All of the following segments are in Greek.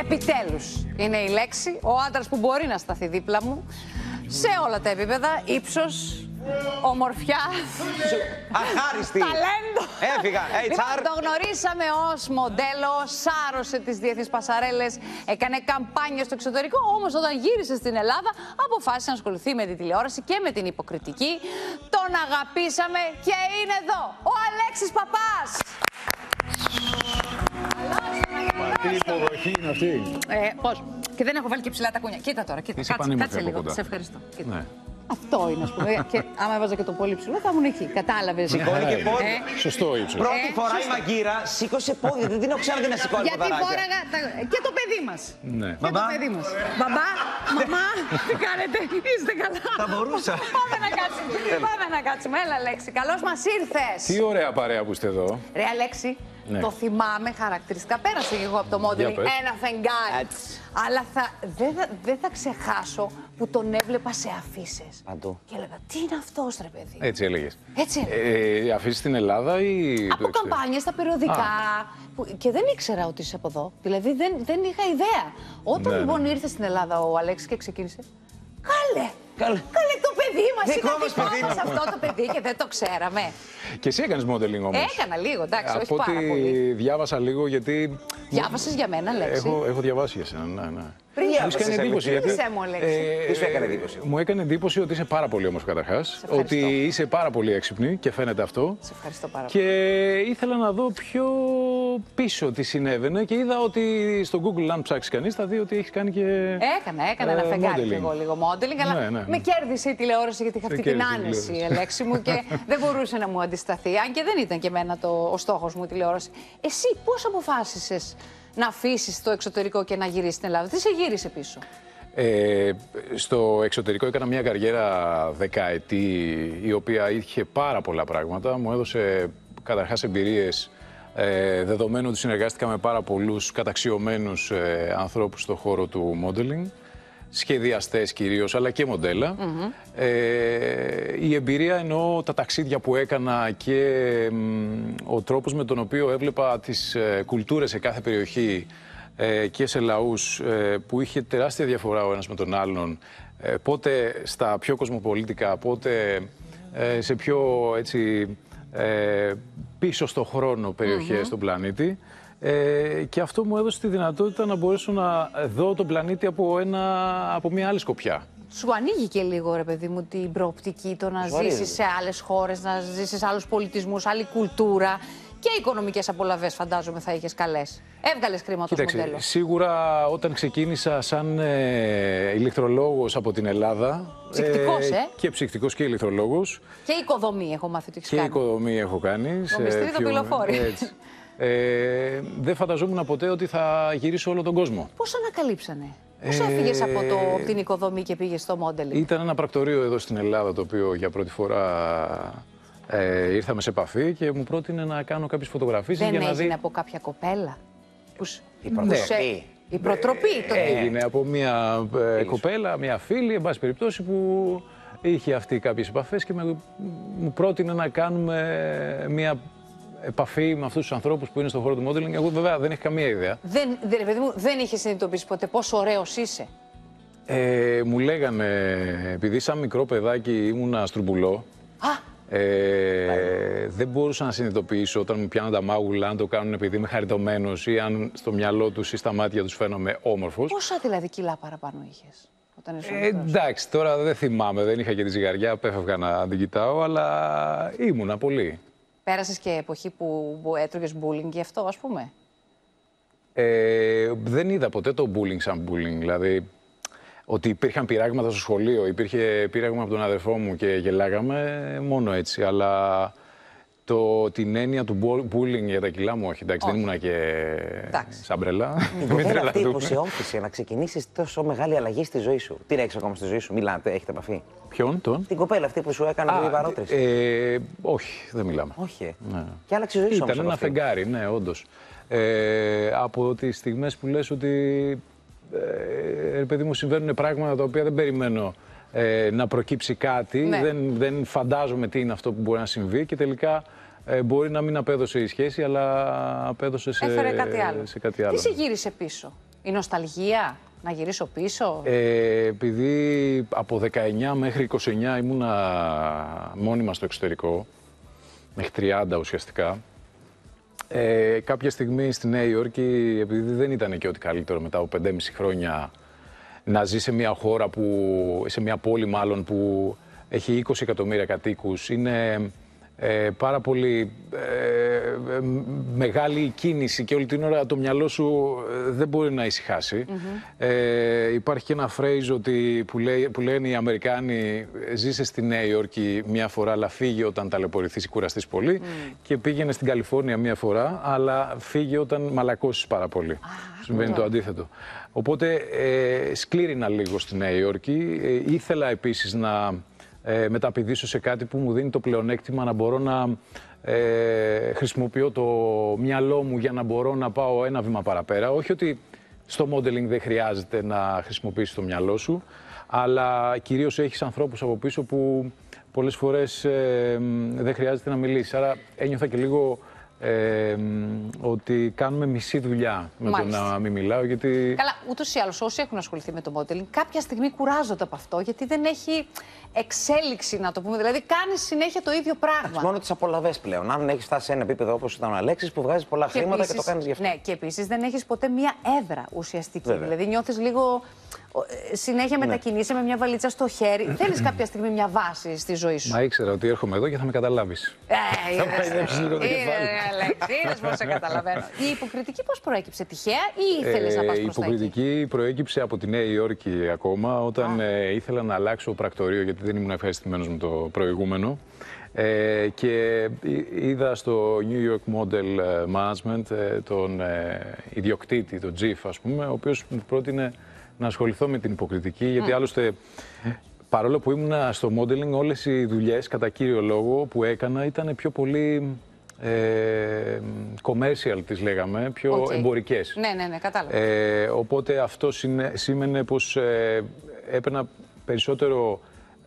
Επιτέλους είναι η λέξη. Ο άντρας που μπορεί να σταθεί δίπλα μου σε όλα τα επίπεδα, ύψος, ομορφιά, αχάριστη, ταλέντο. Έφυγα, HR. Το γνωρίσαμε ως μοντέλο, σάρωσε τις διεθνείς πασαρέλες, έκανε καμπάνια στο εξωτερικό, όμως όταν γύρισε στην Ελλάδα αποφάσισε να ασχοληθεί με τη τηλεόραση και με την υποκριτική. Τον αγαπήσαμε και είναι εδώ, ο Αλέξης Παπάς. Τι υποδοχή είναι αυτή. Πώς. Και δεν έχω βάλει και ψηλά τα κούνια. Κοίτα τώρα, κοίτα. Κάτσε λίγο. Σε ευχαριστώ. Ναι. Αυτό είναι, ας πούμε. Και άμα έβαζα και το πολύ ψηλό, θα ήμουν εκεί. Κατάλαβες. Σηκώνει και πόδι. Σωστό ύψος. Πρώτη φορά η μαγκύρα σήκωσε πόδι. Δεν την έχω ξαναδεί να σηκώνει Γιατί ποδαράκια. φόραγα και το παιδί μας. Ναι. Και το παιδί μας. Μπαμπά, μαμά, τι κάνετε, είστε καλά. Θα μπορούσα. Πάμε να κάτσουμε. Πάμε να κάτσουμε. Έλα, Αλέξη. Καλώς μας ήρθες. Τι ωραία παρέα που είστε εδώ. Ρε, Αλέξη. Ναι. Το θυμάμαι χαρακτηριστικά. Πέρασε και εγώ από το modeling ένα φεγγάρι. Αλλά δεν θα ξεχάσω που τον έβλεπα σε αφίσες. Παντού. Και έλεγα, τι είναι αυτός, ρε παιδί. Έτσι έλεγες. Έτσι. Αφήσεις στην Ελλάδα ή... Από καμπάνιες, στα περιοδικά. Και δεν ήξερα ότι είσαι από εδώ. Δηλαδή δεν είχα ιδέα. Όταν λοιπόν ήρθε στην Ελλάδα ο Αλέξης και ξεκίνησε. Καλέ το παιδί μας. Δικό μας παιδί μας αυτό το παιδί και δεν το ξέραμε. Και εσύ έκανες modeling όμως. Έκανα λίγο, εντάξει, όχι Από πάρα ό,τι πολύ. διάβασα λίγο γιατί... Διάβασες για μένα, Αλέξη. Έχω διαβάσει για σένα, ναι. Πριν Μου έκανε εντύπωση γιατί... μου, Αλέξη. Τι σου έκανε εντύπωση. Μου έκανε εντύπωση ότι είσαι πάρα πολύ όμορφη καταρχάς. Ότι είσαι πάρα πολύ έξυπνη και φαίνεται αυτό. Σε ευχαριστώ πάρα πολύ. Και ήθελα να δω πιο πίσω τι συνέβαινε και είδα ότι στο Google, αν ψάξει κανείς, θα δει ότι έχεις κάνει και. Έκανα ένα φεγγάρι modeling. και εγώ λίγο modeling, αλλά Ναι. με κέρδισε η τηλεόραση γιατί είχα αυτή την κέρδισε η άνεση, τηλεόραση. Αλέξη μου, και δεν μπορούσε να μου αντισταθεί. Αν και δεν ήταν και εμένα ο στόχος μου η τηλεόραση. Εσύ πώς αποφάσισες να αφήσεις το εξωτερικό και να γυρίσεις στην Ελλάδα? Τι σε γύρισε πίσω? Στο εξωτερικό έκανα μια καριέρα δεκαετή, η οποία είχε πάρα πολλά πράγματα. Μου έδωσε καταρχάς εμπειρίες, δεδομένου ότι συνεργάστηκα με πάρα πολλούς καταξιωμένους ανθρώπους στον χώρο του modeling, σχεδιαστές κυρίως, αλλά και μοντέλα. Η εμπειρία εννοώ τα ταξίδια που έκανα και ο τρόπος με τον οποίο έβλεπα τις κουλτούρες σε κάθε περιοχή και σε λαούς που είχε τεράστια διαφορά ο ένας με τον άλλον, πότε στα πιο κοσμοπολίτικα, πότε σε πιο έτσι, πίσω στο χρόνο περιοχές στον πλανήτη. Και αυτό μου έδωσε τη δυνατότητα να μπορέσω να δω τον πλανήτη από μια άλλη σκοπιά. Σου ανοίγει και λίγο, ρε παιδί μου, την προοπτική, το να ζήσεις σε άλλες χώρες, να ζήσεις σε άλλους πολιτισμούς, άλλη κουλτούρα. Και οικονομικές απολαβές, φαντάζομαι, θα είχες καλές. Έβγαλες χρήματα ως μοντέλο. Σίγουρα όταν ξεκίνησα σαν ηλεκτρολόγος από την Ελλάδα. Ψυκτικός, Και ψυκτικός και ηλεκτρολόγος. Και οικοδομή έχω μάθει ότι έχεις Και κάνει. οικοδομή έχω κάνει. Το μυστήριο το πυλοφόρι. Δεν φανταζόμουν ποτέ ότι θα γυρίσω όλο τον κόσμο. Πώς ανακαλύψανε? Πώς έφυγες από την οικοδομή και πήγες στο modeling? Ήταν ένα πρακτορείο εδώ στην Ελλάδα, το οποίο για πρώτη φορά ήρθαμε σε επαφή και μου πρότεινε να κάνω κάποιες φωτογραφίες. Δεν για να έγινε δει... από κάποια κοπέλα? Η προτροπή. Η προτροπή το Έγινε από μια κοπέλα, μια φίλη, εν πάση περιπτώσει, που είχε αυτή κάποιες επαφές και μου πρότεινε να κάνουμε μια επαφή με αυτούς τους ανθρώπους που είναι στον χώρο του modeling. Εγώ βέβαια δεν είχα καμία ιδέα. Δεν είχε συνειδητοποιήσει ποτέ πόσο ωραίος είσαι? Μου λέγανε, επειδή σαν μικρό παιδάκι ήμουνα στρουμπουλό, δεν μπορούσα να συνειδητοποιήσω όταν μου πιάναν τα μάγουλα αν το κάνουν επειδή είμαι χαριτωμένος ή αν στο μυαλό τους ή στα μάτια τους φαίνομαι όμορφος. Πόσα δηλαδή κιλά παραπάνω είχες όταν ήσουν μικρός? Εντάξει, τώρα δεν θυμάμαι, δεν είχα και τη ζυγαριά, απέφευγα να την κοιτάω, αλλά ήμουνα πολύ. Πέρασες και εποχή που έτρωγες bullying γι' αυτό, ας πούμε? Δεν είδα ποτέ το bullying σαν bullying, δηλαδή ότι υπήρχαν πειράγματα στο σχολείο, υπήρχε πείραγμα από τον αδερφό μου και γελάγαμε, μόνο έτσι, αλλά την έννοια του bullying για τα κιλά μου, όχι, εντάξει, δεν ήμουνα και σαμπρελά. Την κοπέλα αυτή που σε όθησε να ξεκινήσεις τόσο μεγάλη αλλαγή στη ζωή σου. Την έχεις ακόμα στη ζωή σου, μιλάτε, έχετε επαφή? Ποιον, τον? Την κοπέλα αυτή που σου έκανε τη βαρότριση. Όχι, δεν μιλάμε. Όχι. Ναι. Και άλλαξε η ζωή σου. Ήταν ένα φεγγάρι, ναι, όντως. Από τις στιγμές που λες ότι παιδί μου συμβαίνουν πράγματα τα οποία δεν περιμένω να προκύψει κάτι, Ναι. δεν φαντάζομαι τι είναι αυτό που μπορεί να συμβεί και τελικά μπορεί να μην απέδωσε η σχέση, αλλά απέδωσε σε, Έφερε κάτι άλλο. σε κάτι άλλο. Τι σε γύρισε πίσω? Η νοσταλγία, να γυρίσω πίσω. Επειδή από 19 μέχρι 29 ήμουνα μόνιμα στο εξωτερικό, μέχρι 30 ουσιαστικά, κάποια στιγμή στη Νέα Υόρκη, επειδή δεν ήταν και ό,τι καλύτερο μετά από 5,5 χρόνια να ζει σε μια χώρα σε μια πόλη μάλλον που έχει 20 εκατομμύρια κατοίκους, είναι πάρα πολύ μεγάλη κίνηση και όλη την ώρα το μυαλό σου δεν μπορεί να ησυχάσει. Υπάρχει και ένα phrase που λένε οι Αμερικάνοι: ζήσε στη Νέα Υόρκη μια φορά, αλλά φύγε όταν ταλαιπωρηθείς ή κουραστείς πολύ. Και πήγαινε στην Καλιφόρνια μια φορά, αλλά φύγε όταν μαλακώσεις πάρα πολύ. Συμβαίνει το αντίθετο. Οπότε σκλήρινα λίγο στη Νέα Υόρκη. Ήθελα επίσης να μεταπηδήσω σε κάτι που μου δίνει το πλεονέκτημα να μπορώ να χρησιμοποιώ το μυαλό μου για να μπορώ να πάω ένα βήμα παραπέρα. Όχι ότι στο modeling δεν χρειάζεται να χρησιμοποιήσεις το μυαλό σου, αλλά κυρίως έχεις ανθρώπους από πίσω που πολλές φορές δεν χρειάζεται να μιλήσεις. Άρα ένιωθα και λίγο ότι κάνουμε μισή δουλειά με το να μην μιλάω, γιατί... Καλά, ούτως ή άλλως όσοι έχουν ασχοληθεί με το modeling κάποια στιγμή κουράζονται από αυτό, γιατί δεν έχει εξέλιξη, να το πούμε. Δηλαδή κάνεις συνέχεια το ίδιο πράγμα. Μόνο τις απολαβές πλέον. Αν έχεις φτάσει σε ένα επίπεδο όπως ήταν ο Αλέξης που βγάζεις πολλά χρήματα επίσης, και το κάνεις γι' αυτό. Ναι, και επίσης δεν έχεις ποτέ μία έδρα ουσιαστική. Βέβαια. Δηλαδή νιώθεις λίγο συνέχεια μετακινείσαι με μια βαλίτσα στο χέρι. Θέλεις κάποια στιγμή μια βάση στη ζωή σου. Μα ήξερα ότι έρχομαι εδώ και θα με καταλάβεις. Θα παϊδέψεις λίγο το κεφάλι. Είδες πώς σε καταλαβαίνω. Η υποκριτική πώς προέκυψε, τυχαία ή ήθελες να πας προς τα εκεί? Η υποκριτική προέκυψε από τη Νέα Υόρκη ακόμα, όταν ήθελα να αλλάξω πρακτορείο, γιατί δεν ήμουν ευχαριστημένος με το προηγούμενο. Και είδα στο New York Model Management τον ιδιοκτήτη, τον Jeff, ας πούμε, ο οποίος μου πρότεινε να ασχοληθώ με την υποκριτική, γιατί άλλωστε, παρόλο που ήμουν στο modeling, όλες οι δουλειές, κατά κύριο λόγο, που έκανα ήταν πιο πολύ commercial, τις λέγαμε, πιο εμπορικές. Ναι, κατάλαβα. Οπότε αυτό σήμαινε πως έπαιρνα περισσότερο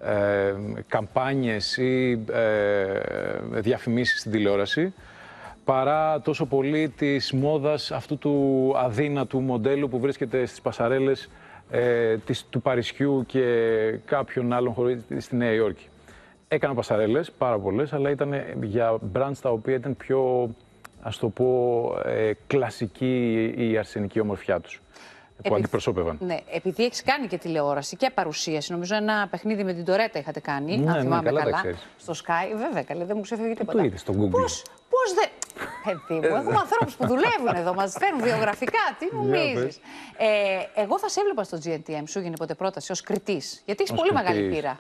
καμπάνιες ή διαφημίσεις στην τηλεόραση, παρά τόσο πολύ της μόδας αυτού του αδύνατου μοντέλου που βρίσκεται στις πασαρέλες του Παρισιού και κάποιων άλλων χωρών στη Νέα Υόρκη. Έκανα πασαρέλες, πάρα πολλές, αλλά ήταν για brands τα οποία ήταν πιο, ας το πω, κλασική η αρσενική ομορφιά τους, που αντιπροσώπευαν. Ναι, επειδή έχεις κάνει και τηλεόραση και παρουσίαση, νομίζω ένα παιχνίδι με την Τορέτα είχατε κάνει, αν θυμάμαι καλά, στο Sky. Βέβαια, καλέ, δεν μου ξεφεύγει τίποτα. Το είδες στο Google. Πώς δεν... Παιδί μου, έχουμε ανθρώπους που δουλεύουν εδώ, μας φέρνουν βιογραφικά, τι νομίζεις. Εγώ θα σε έβλεπα στο GNTM, σου έγινε ποτέ πρόταση ως κριτής, γιατί έχεις πολύ μεγάλη πείρα.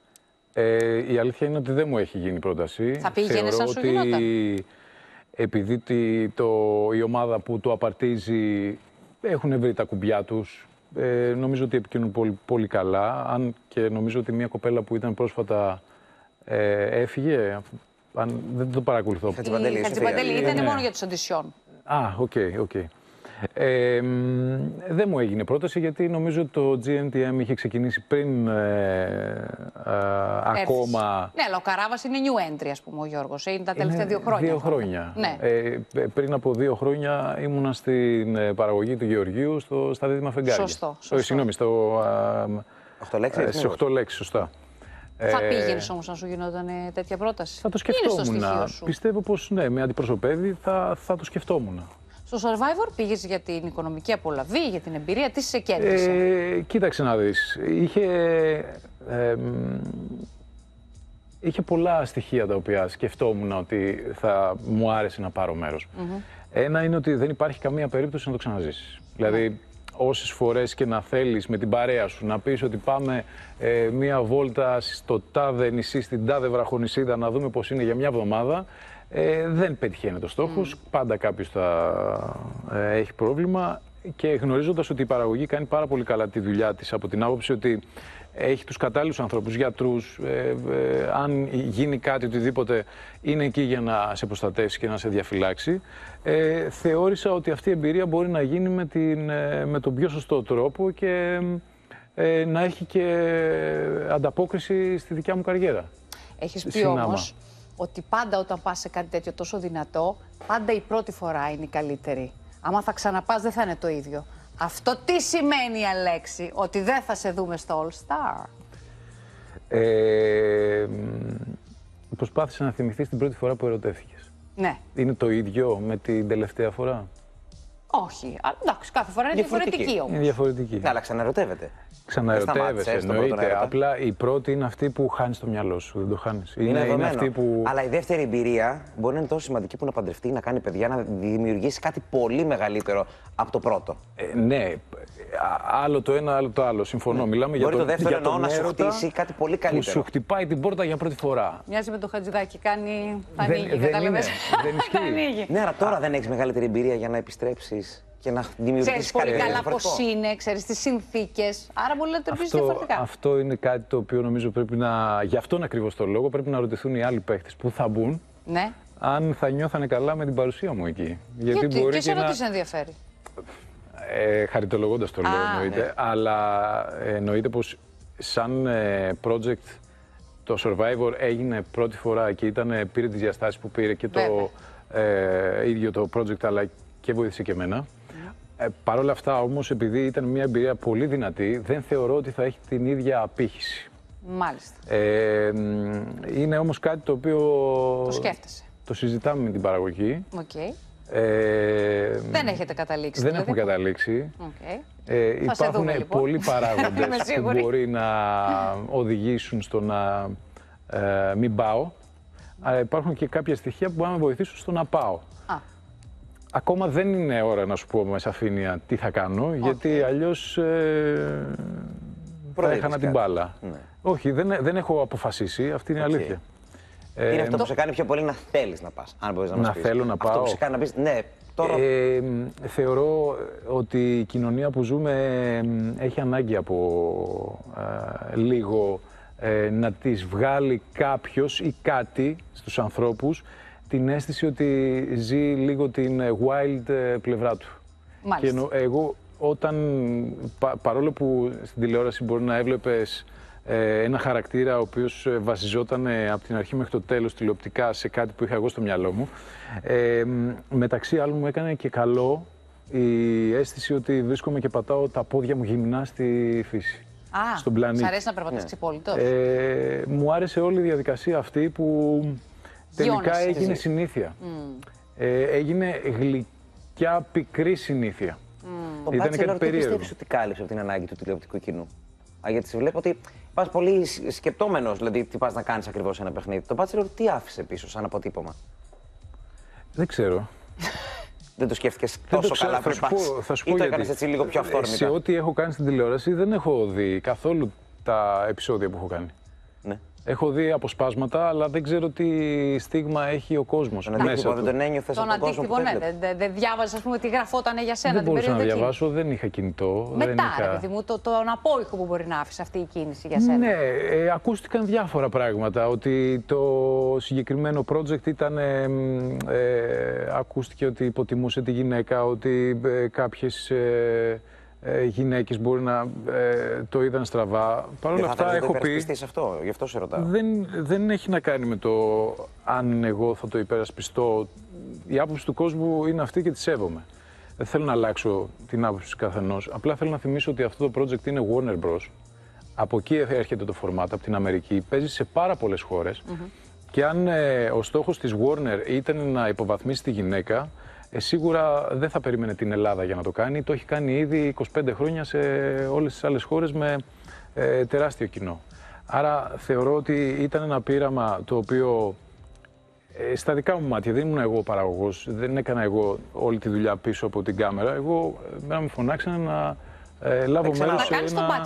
Η αλήθεια είναι ότι δεν μου έχει γίνει πρόταση. Θα πήγαινες αν σου γινόταν? Επειδή η ομάδα που το απαρτίζει έχουν βρει τα κουμπιά τους, νομίζω ότι επικοινωνούν πολύ, πολύ καλά, αν και νομίζω ότι μια κοπέλα που ήταν πρόσφατα έφυγε. Δεν το παρακολουθώ. Χατζηπαντέλη, ήταν μόνο για τους αντισιόν. Οκ. Δεν μου έγινε πρόταση, γιατί νομίζω ότι το GNTM είχε ξεκινήσει πριν ακόμα... Ναι, αλλά ο Καράβας είναι new entry, ας πούμε, ο Γιώργος. Είναι τα τελευταία 2 χρόνια. 2 χρόνια. Ναι. Πριν από 2 χρόνια ήμουνα στην παραγωγή του Γεωργίου στα Δίδυμα Φεγγάρια. Σωστό. Συγγνώμη, στις 8 λέξεις, σωστά. Θα πήγαινες όμως αν σου γινόταν τέτοια πρόταση? Θα το σκεφτόμουν. Πιστεύω πως ναι, με αντιπροσωπεύει, θα το σκεφτόμουν. Στο Survivor πήγες για την οικονομική απολαβή, για την εμπειρία, τι σε κέρδισε? Κοίταξε να δεις. Είχε πολλά στοιχεία τα οποία σκεφτόμουν ότι θα μου άρεσε να πάρω μέρος. Ένα είναι ότι δεν υπάρχει καμία περίπτωση να το ξαναζήσεις. Δηλαδή, όσες φορές και να θέλεις με την παρέα σου να πεις ότι πάμε μία βόλτα στο τάδε νησί, στην τάδε βραχονησίδα, να δούμε πώς είναι για μια εβδομάδα, δεν πετυχαίνει το στόχος. Πάντα κάποιος θα έχει πρόβλημα, και γνωρίζοντας ότι η παραγωγή κάνει πάρα πολύ καλά τη δουλειά της, από την άποψη ότι έχει τους κατάλληλους ανθρώπους, γιατρούς, αν γίνει κάτι, οτιδήποτε, είναι εκεί για να σε προστατεύσει και να σε διαφυλάξει. Θεώρησα ότι αυτή η εμπειρία μπορεί να γίνει με τον πιο σωστό τρόπο και να έχει και ανταπόκριση στη δικιά μου καριέρα. Έχεις πει όμως ότι πάντα όταν πας σε κάτι τέτοιο τόσο δυνατό, πάντα η πρώτη φορά είναι η καλύτερη. Άμα θα ξαναπάς δεν θα είναι το ίδιο. Αυτό τι σημαίνει, Αλέξη, ότι δεν θα σε δούμε στο All Star? Προσπάθησε να θυμηθείς την πρώτη φορά που ερωτεύτηκες. Ναι. Είναι το ίδιο με την τελευταία φορά? Όχι. Εντάξει, κάθε φορά είναι διαφορετική όμως. Είναι διαφορετική. Ναι, αλλά ξαναρωτεύεται. Ξαναρωτεύεσαι, εννοείται. Απλά η πρώτη είναι αυτή που χάνεις το μυαλό σου. Δεν το χάνεις. Είναι αυτή που... Αλλά η δεύτερη εμπειρία μπορεί να είναι τόσο σημαντική που να παντρευτεί, να κάνει παιδιά, να δημιουργήσει κάτι πολύ μεγαλύτερο από το πρώτο. Ναι. Άλλο το ένα, άλλο το άλλο. Συμφωνώ. Μιλάμε μπορεί για το δεύτερο εννοώ να σου έρωτα χτίσει κάτι πολύ καλύτερο. Που σου χτυπάει την πόρτα για πρώτη φορά. Μοιάζει με το Χατζηδάκι. Κάνει. Θα ανοίγει. Κατάλαβες. Δεν ισχύει. Ναι, αλλά τώρα δεν έχεις μεγαλύτερη εμπειρία για να επιστρέψεις και να δημιουργήσεις κάτι πολύ διαφορετικό. καλά πώς είναι, ξέρεις τις συνθήκες. Άρα μπορεί να το πεις διαφορετικά. Αυτό είναι κάτι το οποίο νομίζω πρέπει να. Γι' αυτόν ακριβώς το λόγο πρέπει να ρωτηθούν οι άλλοι παίχτες που θα μπουν. Ναι. Αν θα νιώθανε καλά με την παρουσία μου εκεί. Γιατί μπορεί και σε ρωτήσεις ενδιαφέρει. Χαριτολογώντας το λέω, εννοείται. Ναι. Αλλά εννοείται πως σαν project το Survivor έγινε πρώτη φορά και πήρε τις διαστάσεις που πήρε και το ίδιο το project, αλλά και βοήθησε και εμένα. Παρ' όλα αυτά όμως, επειδή ήταν μια εμπειρία πολύ δυνατή, δεν θεωρώ ότι θα έχει την ίδια απήχηση. Μάλιστα. Είναι όμως κάτι το οποίο το σκέφτεσαι. Το συζητάμε με την παραγωγή. Okay. Δεν έχετε καταλήξει. Δεν έχουμε καταλήξει. Okay. Υπάρχουν λοιπόν πολλοί παράγοντες που μπορεί να οδηγήσουν στο να μην πάω. Αλλά υπάρχουν και κάποια στοιχεία που μπορούν να με βοηθήσουν στο να πάω. Ακόμα δεν είναι ώρα να σου πω με σαφήνεια τι θα κάνω, γιατί αλλιώς θα έχανα την μπάλα. Ναι. Όχι, δεν έχω αποφασίσει, αυτή είναι η αλήθεια. Είναι αυτό που σε κάνει πιο πολύ να θέλεις να πας, αν μπορείς να μας πεις. Να θέλω να πάω. Αυτό που σε κάνει να πεις, ναι, τώρα... Θεωρώ ότι η κοινωνία που ζούμε έχει ανάγκη από λίγο να της βγάλει κάποιος ή κάτι στους ανθρώπους την αίσθηση ότι ζει λίγο την wild πλευρά του. Μάλιστα. Και εγώ όταν, παρόλο που στην τηλεόραση μπορεί να έβλεπες ένα χαρακτήρα ο οποίος βασιζόταν από την αρχή μέχρι το τέλος τηλεοπτικά σε κάτι που είχα εγώ στο μυαλό μου, μεταξύ άλλων μου έκανε και καλό η αίσθηση ότι βρίσκομαι και πατάω τα πόδια μου γυμνά στη φύση. Στον πλανήτη. Σ' αρέσει να περπατάς ξυπόλυτος? Μου άρεσε όλη η διαδικασία αυτή που τελικά έγινε συνήθεια. Έγινε γλυκιά πικρή συνήθεια. Το Bachelor τι πιστεύεις ότι κάλυψε από την ανάγκη του τηλεοπτικού κοινού? Γιατί σε βλέπω ότι πας πολύ σκεπτόμενος, δηλαδή τι πας να κάνεις ακριβώς ένα παιχνίδι. Το Bachelor τι άφησε πίσω σαν αποτύπωμα? Δεν ξέρω. Δεν το σκέφτηκες τόσο καλά πριν πας? Θα σου πω ή το έκανες έτσι λίγο πιο αυθόρμητα? Σε ό,τι έχω κάνει στην τηλεόραση δεν έχω δει καθόλου τα επεισόδια που έχω κάνει. Ναι. Έχω δει αποσπάσματα, αλλά δεν ξέρω τι στίγμα έχει ο κόσμος μέσα του. Δεν τον ένιωθες από τον κόσμο που ναι. Δεν διάβαζες, ας πούμε, τι γραφόταν για σένα την περίοδο? Δεν μπορούσα να διαβάσω, εκείνη. δεν είχα κινητό. Μετά, ρε παιδί μου, τον απόϊχο που μπορεί να άφησε αυτή η κίνηση για σένα. Ναι, ακούστηκαν διάφορα πράγματα. Ότι το συγκεκριμένο project ήταν. Ακούστηκε ότι υποτιμούσε τη γυναίκα, ότι κάποιες γυναίκες μπορεί να το είδαν στραβά. Παρ' όλα αυτά έχω πει. Αυτό, γι' αυτό σε ρωτάω. Δεν έχει να κάνει με το αν εγώ θα το υπερασπιστώ. Η άποψη του κόσμου είναι αυτή και τη σέβομαι. Δεν θέλω να αλλάξω την άποψη του καθενός. Απλά θέλω να θυμίσω ότι αυτό το project είναι Warner Bros. Από εκεί έρχεται το format, από την Αμερική. Παίζει σε πάρα πολλές χώρες. Και αν ο στόχος της Warner ήταν να υποβαθμίσει τη γυναίκα, σίγουρα δεν θα περίμενε την Ελλάδα για να το κάνει. Το έχει κάνει ήδη 25 χρόνια σε όλες τις άλλες χώρες με τεράστιο κοινό. Άρα θεωρώ ότι ήταν ένα πείραμα το οποίο στα δικά μου μάτια, δεν ήμουν εγώ ο παραγωγός, δεν έκανα εγώ όλη τη δουλειά πίσω από την κάμερα. Εγώ με φωνάξανε να λάβω μέρος σε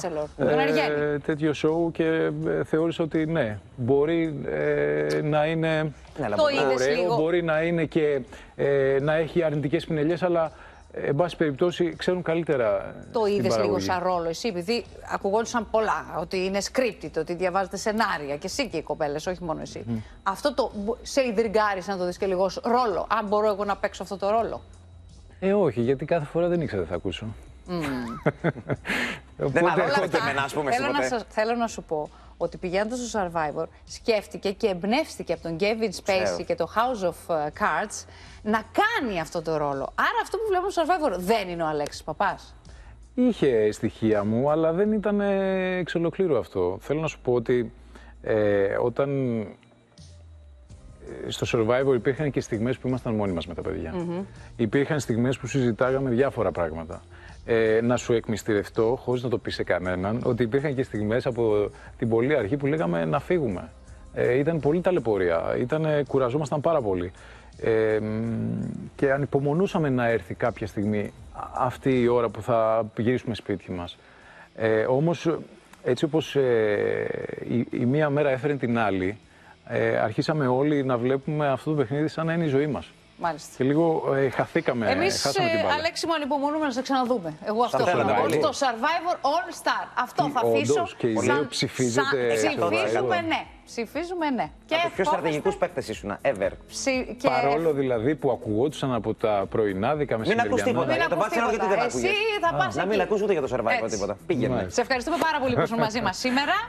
ένα τέτοιο show και θεώρησα ότι ναι, μπορεί να είναι ωραίο, μπορεί να είναι και να έχει αρνητικές πινελιές, αλλά εν πάση περιπτώσει ξέρουν καλύτερα. Το είδες λίγο σαν ρόλο εσύ, επειδή ακουγόντουσαν πολλά, ότι είναι scripted, ότι διαβάζετε σενάρια και εσύ και οι κοπέλες, όχι μόνο εσύ. Αυτό σε ιδρυγκάρισε να το δεις και λίγο ως ρόλο, αν μπορώ εγώ να παίξω αυτό το ρόλο? Όχι, γιατί κάθε φορά δεν ήξερα τι θα ακούσω. Δεν αναλάβετε με να πούμε θέλω να σου πω ότι πηγαίνοντας στο Survivor σκέφτηκε και εμπνεύστηκε από τον Kevin Spacey και το House of Cards να κάνει αυτό το ρόλο. Άρα αυτό που βλέπουμε στο Survivor δεν είναι ο Αλέξης Παπάς. είχε στοιχεία μου, αλλά δεν ήταν εξ ολοκλήρου αυτό. Θέλω να σου πω ότι όταν στο Survivor υπήρχαν και στιγμές που ήμασταν μόνοι μας με τα παιδιά. Υπήρχαν στιγμές που συζητάγαμε διάφορα πράγματα. Να σου εκμυστηρευτώ, χωρίς να το πει σε κανέναν, ότι υπήρχαν και στιγμές από την πολύ αρχή που λέγαμε να φύγουμε. Ήταν πολύ ταλαιπωρία, κουραζόμασταν πάρα πολύ. Και ανυπομονούσαμε να έρθει κάποια στιγμή αυτή η ώρα που θα γυρίσουμε σπίτι μας. Όμως, έτσι όπως η μία μέρα έφερε την άλλη, αρχίσαμε όλοι να βλέπουμε αυτό το παιχνίδι σαν να είναι η ζωή μας. Μάλιστα. Και λίγο χαθήκαμε την μπάλα. Αλέξη μου, ανυπομονούμε να σε ξαναδούμε. Εγώ αυτό θέλω να πω. Το Survivor All Star. Αυτό θα αφήσω. Όντως, και οι δύο ψηφίζετε. Ψηφίζουμε ναι. Ψηφίζουμε ναι. Και από τους πιο στρατηγικούς παίκτες ήσουν, ever. Παρόλο δηλαδή που ακουγόντουσαν από τα πρωινάδικα μεσημεριανά. Μην ακούς τίποτα. Για το Bachelor γιατί δεν ακούγες. Εσύ θα πας εκεί. Να μην ακούς ούτε για το Survivor τίποτα. Πήγαινε. Σε ευχαριστούμε πάρα πολύ που ήσουν μαζί μας σήμερα.